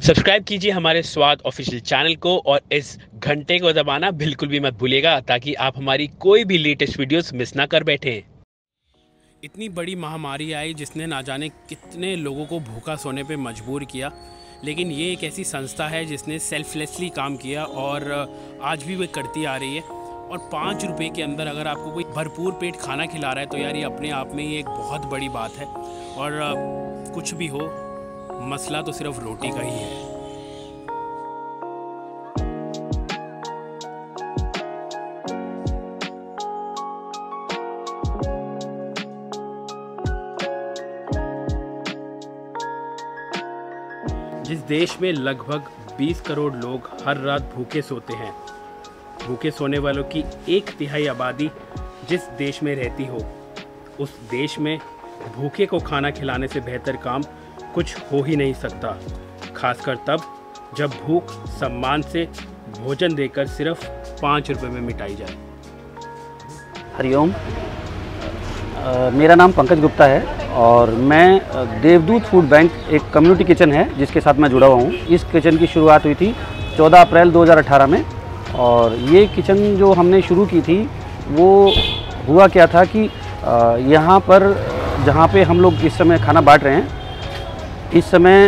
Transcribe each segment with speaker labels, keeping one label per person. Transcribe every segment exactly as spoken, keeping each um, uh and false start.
Speaker 1: Subscribe कीजिए हमारे स्वाद ऑफिशियल चैनल को और इस घंटे को दबाना बिल्कुल भी मत भूलिएगा ताकि आप हमारी कोई भी लेटेस्ट वीडियोस मिस ना कर बैठें। इतनी बड़ी महामारी आई जिसने ना जाने कितने लोगों को भूखा सोने पे मजबूर किया, लेकिन ये एक ऐसी संस्था है जिसने सेल्फलेसली काम किया और आज भी वो करती आ रही है। और पाँच रुपये के अंदर अगर आपको कोई भरपूर पेट खाना खिला रहा है तो यार ये अपने आप में ही एक बहुत बड़ी बात है। और कुछ भी हो, मसला तो सिर्फ रोटी का ही है। जिस देश में लगभग बीस करोड़ लोग हर रात भूखे सोते हैं, भूखे सोने वालों की एक तिहाई आबादी जिस देश में रहती हो, उस देश में भूखे को खाना खिलाने से बेहतर काम कुछ हो ही नहीं सकता, खासकर तब जब भूख सम्मान से भोजन देकर सिर्फ पाँच रुपये में मिटाई जाए।
Speaker 2: हरिओम, मेरा नाम पंकज गुप्ता है और मैं देवदूत फूड बैंक एक कम्युनिटी किचन है जिसके साथ मैं जुड़ा हुआ हूँ। इस किचन की शुरुआत हुई थी चौदह अप्रैल दो हज़ार अठारह में और ये किचन जो हमने शुरू की थी वो हुआ क्या था कि यहाँ पर जहाँ पे हम लोग इस समय खाना बांट रहे हैं, इस समय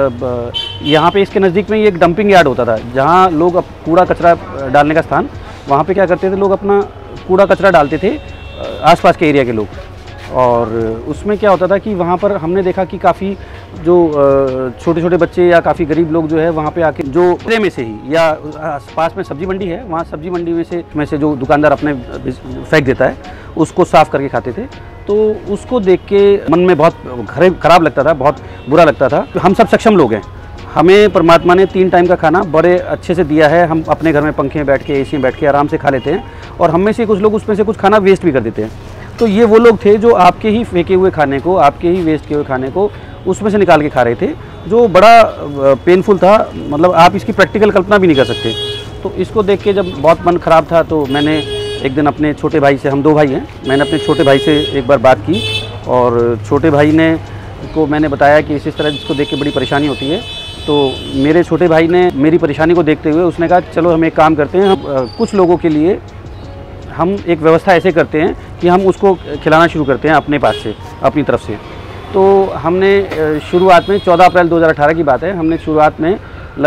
Speaker 2: यहाँ पे इसके नज़दीक में ही एक डंपिंग यार्ड होता था जहाँ लोग अब कूड़ा कचरा डालने का स्थान, वहाँ पे क्या करते थे लोग अपना कूड़ा कचरा डालते थे आसपास के एरिया के लोग। और उसमें क्या होता था कि वहाँ पर हमने देखा कि काफ़ी जो छोटे छोटे बच्चे या काफ़ी गरीब लोग जो है वहाँ पे आके जो प्ले में से ही या पास में सब्जी मंडी है, वहाँ सब्जी मंडी में से में से जो दुकानदार अपने फेंक देता है उसको साफ़ करके खाते थे। तो उसको देख के मन में बहुत ख़राब लगता था, बहुत बुरा लगता था। हम सब सक्षम लोग हैं, हमें परमात्मा ने तीन टाइम का खाना बड़े अच्छे से दिया है। हम अपने घर में पंखे में बैठ के, एसी में बैठ के आराम से खा लेते हैं और हम में से कुछ लोग उसमें से कुछ खाना वेस्ट भी कर देते हैं। तो ये वो लोग थे जो आपके ही फेंके हुए खाने को, आपके ही वेस्ट किए हुए खाने को उसमें से निकाल के खा रहे थे, जो बड़ा पेनफुल था। मतलब आप इसकी प्रैक्टिकल कल्पना भी नहीं कर सकते। तो इसको देख के जब बहुत मन ख़राब था तो मैंने एक दिन अपने छोटे भाई से, हम दो भाई हैं, मैंने अपने छोटे भाई से एक बार बात की और छोटे भाई ने को मैंने बताया कि इस इस तरह इसको देख के बड़ी परेशानी होती है। तो मेरे छोटे भाई ने मेरी परेशानी को देखते हुए उसने कहा चलो हम एक काम करते हैं, हम कुछ लोगों के लिए हम एक व्यवस्था ऐसे करते हैं कि हम उसको खिलाना शुरू करते हैं अपने पास से, अपनी तरफ से। तो हमने शुरुआत में चौदह अप्रैल दो हज़ार अठारह की बात है, हमने शुरुआत में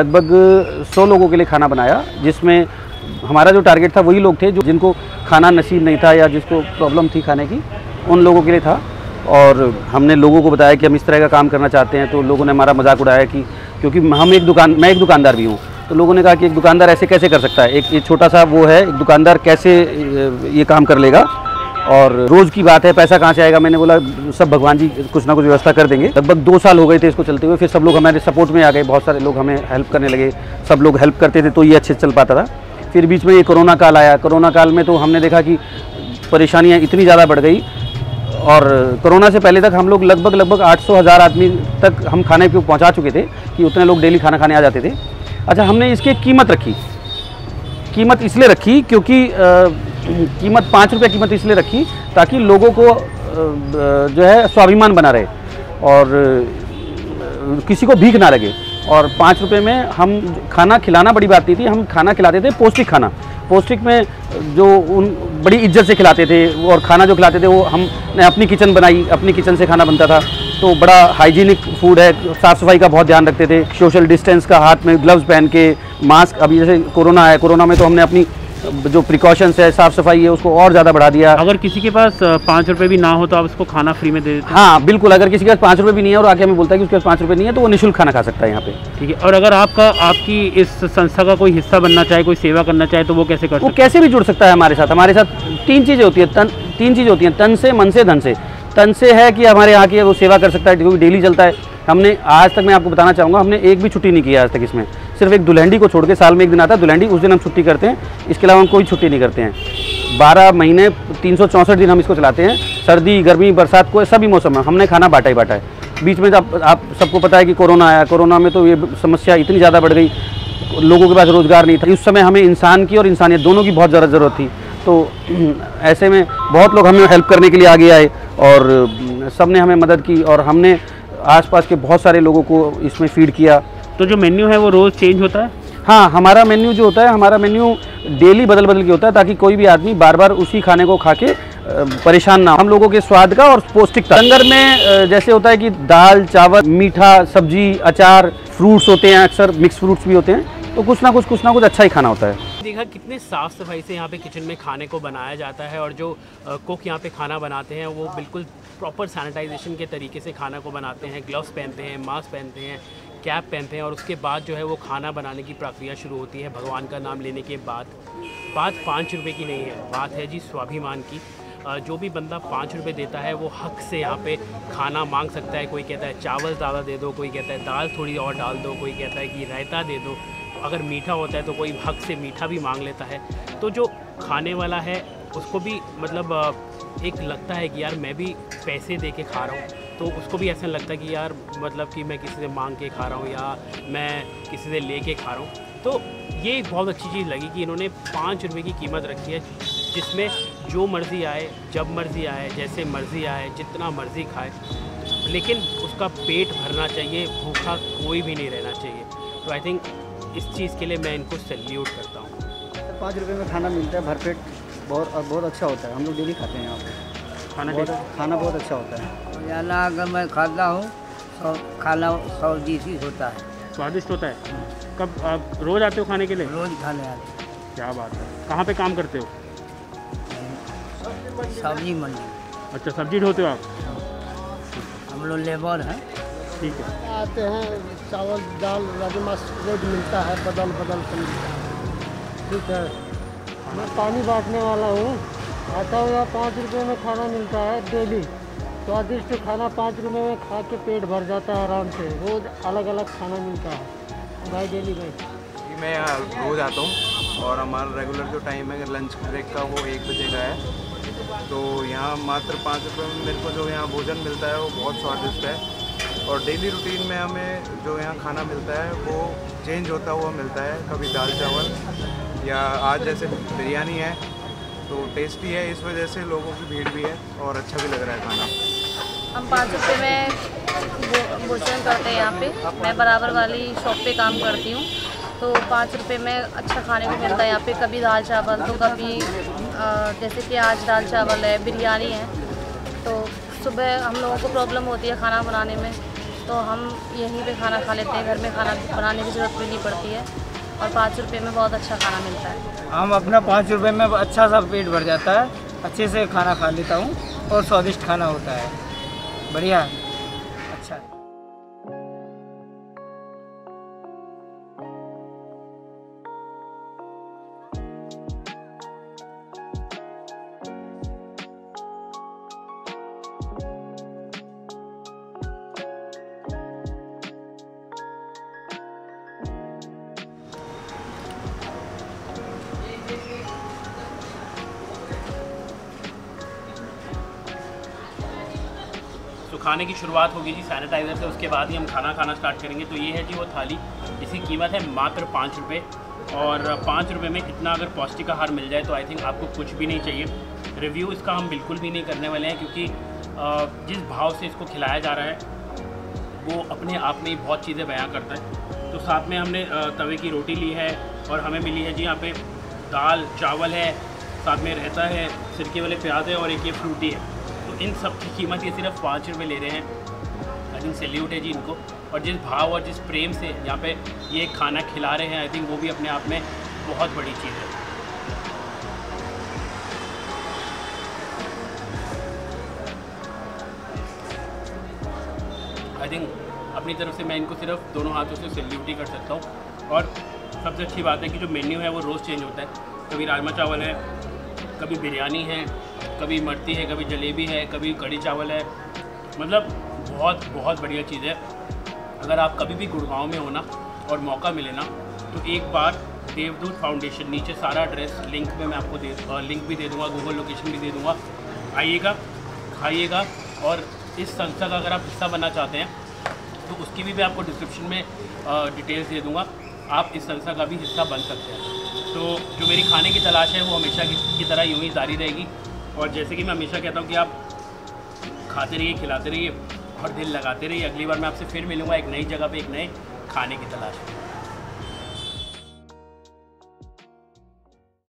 Speaker 2: लगभग सौ लोगों के लिए खाना बनाया, जिसमें हमारा जो टारगेट था वही लोग थे जो जिनको खाना नसीब नहीं था या जिसको प्रॉब्लम थी खाने की, उन लोगों के लिए था। और हमने लोगों को बताया कि हम इस तरह का काम करना चाहते हैं। तो लोगों ने हमारा मजाक उड़ाया कि क्योंकि हम एक दुकान मैं एक दुकानदार भी हूँ, तो लोगों ने कहा कि एक दुकानदार ऐसे कैसे कर सकता है, एक ये छोटा सा वो है, एक दुकानदार कैसे ये काम कर लेगा और रोज़ की बात है, पैसा कहाँ से आएगा। मैंने बोला सब भगवान जी कुछ ना कुछ व्यवस्था कर देंगे। लगभग दो साल हो गए थे इसको चलते हुए, फिर सब लोग हमारे सपोर्ट में आ गए, बहुत सारे लोग हमें हेल्प करने लगे, सब लोग हेल्प करते थे तो ये अच्छे से चल पाता था। फिर बीच में ये कोरोना काल आया, कोरोना काल में तो हमने देखा कि परेशानियाँ इतनी ज़्यादा बढ़ गई और कोरोना से पहले तक हम लोग लगभग लगभग आठ सौ हज़ार आदमी तक हम खाने पे पहुँचा चुके थे कि उतने लोग डेली खाना खाने आ जाते थे। अच्छा, हमने इसकी कीमत रखी, कीमत इसलिए रखी क्योंकि कीमत पाँच रुपये कीमत इसलिए रखी ताकि लोगों को जो है स्वाभिमान बना रहे और किसी को भीख ना लगे। और पाँच रुपये में हम खाना खिलाना बड़ी बात नहीं थी, हम खाना खिलाते थे पौष्टिक खाना। पौष्टिक में जो उन बड़ी इज्जत से खिलाते थे और खाना जो खिलाते थे वो हमने अपनी किचन बनाई, अपनी किचन से खाना बनता था। तो बड़ा हाइजीनिक फूड है, साफ़ सफाई का बहुत ध्यान रखते थे, सोशल डिस्टेंस का, हाथ में ग्लव्स पहन के, मास्क। अभी जैसे कोरोना है, कोरोना में तो हमने अपनी जो प्रिकॉशंस है, साफ़ सफाई है, उसको और ज़्यादा बढ़ा दिया।
Speaker 3: अगर किसी के पास पाँच रुपये भी ना हो तो आप उसको खाना फ्री में दे देते हैं?
Speaker 2: हाँ बिल्कुल, अगर किसी के पास पाँच रुपये भी नहीं है और आके हमें बोलता है कि उसके पास पाँच रुपये नहीं है तो वो निःशुल्क खाना खा सकता है यहाँ पे।
Speaker 3: ठीक है। और अगर आपका आपकी इस संस्था का कोई हिस्सा बनना चाहे, कोई सेवा करना चाहे तो वो कैसे कर सकता है?
Speaker 2: वो कैसे भी जुड़ सकता है हमारे साथ। हमारे साथ तीन चीज़ें होती हैं, तन तीन चीज़ें होती हैं, तन से, मन से, धन से। तन से है कि हमारे यहाँ की वो सेवा कर सकता है क्योंकि डेली चलता है। हमने आज तक, मैं आपको बताना चाहूँगा, हमने एक भी छुट्टी नहीं की आज तक इसमें। सिर्फ एक दुल्हंडी को छोड़ के साल में एक दिन आता है दुल्हंडी, उस दिन हम छुट्टी करते हैं, इसके अलावा हम कोई छुट्टी नहीं करते हैं। बारह महीने तीन सौ चौंसठ दिन हम इसको चलाते हैं, सर्दी गर्मी बरसात को सभी मौसम में हमने खाना बांटा ही बांटा है। बीच में आप, आप सबको पता है कि कोरोना आया, कोरोना में तो ये समस्या इतनी ज़्यादा बढ़ गई, लोगों के पास रोज़गार नहीं था। उस समय हमें इंसान की और इंसानियत दोनों की बहुत ज़्यादा ज़रूरत थी। तो ऐसे में बहुत लोग हमें हेल्प करने के लिए आगे आए और सब ने हमें मदद की और हमने आसपास के बहुत सारे लोगों को इसमें फीड किया
Speaker 3: तो जो मेन्यू है वो रोज़ चेंज होता है?
Speaker 2: हाँ, हमारा मेन्यू जो होता है, हमारा मेन्यू डेली बदल बदल के होता है, ताकि कोई भी आदमी बार बार उसी खाने को खा के परेशान ना हो। हम लोगों के स्वाद का और पौष्टिकता। लंगर में जैसे होता है कि दाल, चावल, मीठा, सब्जी, अचार, फ्रूट्स होते हैं, अक्सर मिक्स फ्रूट्स भी होते हैं, तो कुछ ना कुछ कुछ ना कुछ अच्छा ही खाना होता है।
Speaker 1: देखा कितने साफ़ सफाई से यहाँ पे किचन में खाने को बनाया जाता है, और जो कुक यहाँ पे खाना बनाते हैं वो बिल्कुल प्रॉपर सैनिटाइजेशन के तरीके से खाना को बनाते हैं। ग्लव्स पहनते हैं, मास्क पहनते हैं, कैप पहनते हैं, और उसके बाद जो है वो खाना बनाने की प्रक्रिया शुरू होती है भगवान का नाम लेने के बाद। बात पाँच रुपये की नहीं है, बात है जी स्वाभिमान की। जो भी बंदा पाँच रुपये देता है वो हक से यहाँ पे खाना मांग सकता है। कोई कहता है चावल ज़्यादा दे दो, कोई कहता है दाल थोड़ी और डाल दो, कोई कहता है कि रायता दे दो, अगर मीठा होता है तो कोई हक से मीठा भी मांग लेता है। तो जो खाने वाला है उसको भी मतलब एक लगता है कि यार मैं भी पैसे दे के खा रहा हूँ, तो उसको भी ऐसा लगता है कि यार मतलब कि मैं किसी से मांग के खा रहा हूँ या मैं किसी से ले के खा रहा हूँ। तो ये एक बहुत अच्छी चीज़ लगी कि इन्होंने पाँच रुपये की कीमत रखी है, जिसमें जो मर्ज़ी आए, जब मर्ज़ी आए, जैसे मर्ज़ी आए, जितना मर्ज़ी खाए, लेकिन उसका पेट भरना चाहिए, भूखा कोई भी नहीं रहना चाहिए। तो आई थिंक इस चीज़ के लिए मैं इनको सैल्यूट करता हूँ।
Speaker 4: पाँच रुपये में खाना मिलता है भरपेट, बहुत और बहुत अच्छा होता है। हम लोग डेली खाते हैं यहाँ पे,
Speaker 3: खाना
Speaker 4: बहुत खाना बहुत अच्छा होता है।
Speaker 5: रोजाना अगर मैं खाता हूँ तो खाना स्वादिष्ट होता है।
Speaker 3: स्वादिष्ट होता है। कब आप रोज़ आते हो खाने के लिए?
Speaker 5: रोज़ खाने आते हैं।
Speaker 3: क्या बात है। कहाँ पे काम करते हो?
Speaker 5: सब्जी मंडी।
Speaker 3: अच्छा, सब्जी ढोते हो आप?
Speaker 5: हम लोग लेबर हैं।
Speaker 3: ठीक है।
Speaker 6: आते हैं, चावल दाल राजमा रोज मिलता है, बदल बदल कर मिलता है। ठीक है, मैं पानी बांटने वाला हूँ। आता हूँ यहाँ पाँच रुपये में खाना मिलता है डेली। स्वादिष्ट खाना पाँच रुपये में खा के पेट भर जाता है आराम से। रोज़ अलग अलग खाना मिलता है भाई, डेली भाई।
Speaker 7: मैं यहाँ रोज़ आता हूँ और हमारा रेगुलर जो टाइम है लंच ब्रेक का वो एक बजे का है। तो यहाँ मात्र पाँच रुपये में मेरे को जो यहाँ भोजन मिलता है वो बहुत स्वादिष्ट है, और डेली रूटीन में हमें जो यहाँ खाना मिलता है वो चेंज होता हुआ मिलता है। कभी दाल चावल, या आज जैसे बिरयानी है तो टेस्टी है, इस वजह से लोगों की भीड़ भी है और अच्छा भी लग रहा है खाना।
Speaker 8: हम पाँच रुपये में भोजन करते हैं यहाँ पे। मैं बराबर वाली शॉप पे काम करती हूँ, तो पाँच रुपये में अच्छा खाने को मिलता है यहाँ पे। कभी दाल चावल, तो कभी जैसे कि आज दाल चावल है, बिरयानी है। तो सुबह हम लोगों को प्रॉब्लम होती है खाना बनाने में, तो हम यहीं पे खाना खा लेते हैं। घर में खाना बनाने की ज़रूरत भी नहीं पड़ती है, और पाँच रुपये में बहुत अच्छा खाना मिलता है।
Speaker 4: हम अपना पाँच रुपये में अच्छा सा पेट भर जाता है, अच्छे से खाना खा लेता हूँ, और स्वादिष्ट खाना होता है, बढ़िया अच्छा है।
Speaker 1: तो खाने की शुरुआत होगी जी सैनिटाइज़र से, उसके बाद ही हम खाना खाना स्टार्ट करेंगे। तो ये है जी वो थाली, इसकी कीमत है मात्र पाँच रुपये, और पाँच रुपये में इतना अगर पौष्टिक आहार मिल जाए तो आई थिंक आपको कुछ भी नहीं चाहिए। रिव्यू इसका हम बिल्कुल भी नहीं करने वाले हैं, क्योंकि जिस भाव से इसको खिलाया जा रहा है वो अपने आप में ही बहुत चीज़ें बयां करता है। तो साथ में हमने तवे की रोटी ली है, और हमें मिली है जी यहाँ पे दाल चावल है, साथ में रहता है, सिरके वाले प्याज है, और एक ये फ्रूटी है। तो इन सब की कीमत ये सिर्फ पाँच रुपये ले रहे हैं। आई थिंक सैल्यूट है जी इनको, और जिस भाव और जिस प्रेम से यहाँ पे ये खाना खिला रहे हैं, आई थिंक वो भी अपने आप में बहुत बड़ी चीज़ है। आई थिंक अपनी तरफ से मैं इनको सिर्फ दोनों हाथों से सैल्यूट ही कर सकता हूँ। और सबसे अच्छी बात है कि जो मेन्यू है वो रोज़ चेंज होता है। कभी राजमा चावल है, कभी बिरयानी है, कभी मर्ती है, कभी जलेबी है, कभी कढ़ी चावल है। मतलब बहुत बहुत बढ़िया चीज़ है। अगर आप कभी भी गुड़गांव में हो ना और मौका मिले ना, तो एक बार देवदूत फाउंडेशन, नीचे सारा एड्रेस लिंक में मैं आपको दे लिंक भी दे दूँगा, गूगल लोकेशन भी दे दूँगा। आइएगा, खाइएगा, और इस संस्था का अगर आप हिस्सा बनना चाहते हैं तो उसकी भी मैं आपको डिस्क्रिप्शन में डिटेल्स दे दूँगा। आप इस संस्था का भी हिस्सा बन सकते हैं। तो जो मेरी खाने की तलाश है वो हमेशा की, की तरह यूँ ही जारी रहेगी। और जैसे कि मैं हमेशा कहता हूँ कि आप खाते रहिए, खिलाते रहिए और दिल लगाते रहिए। अगली बार मैं आपसे फिर मिलूँगा एक नई जगह पे, एक नए खाने की तलाश में।